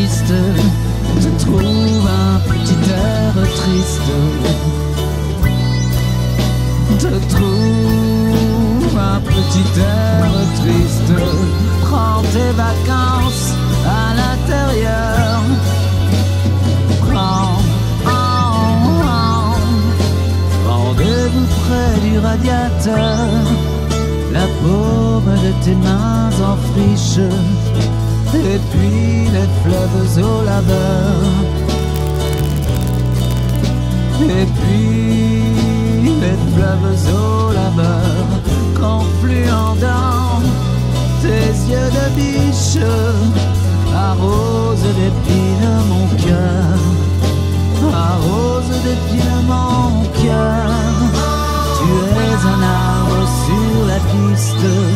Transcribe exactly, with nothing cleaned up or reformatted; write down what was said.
piste, te trouve un petit air triste, te trouve un petit air triste. Prends tes vacances à l'intérieur, prends, oh, oh, rendez-vous près du radiateur, la paume de tes mains en friche, et puis les fleuves au labeur, et puis les fleuves au labeur, confluant dans tes yeux de biche, arrose d'épines mon cœur, arrose d'épines mon cœur. Tu es un arbre sur la piste,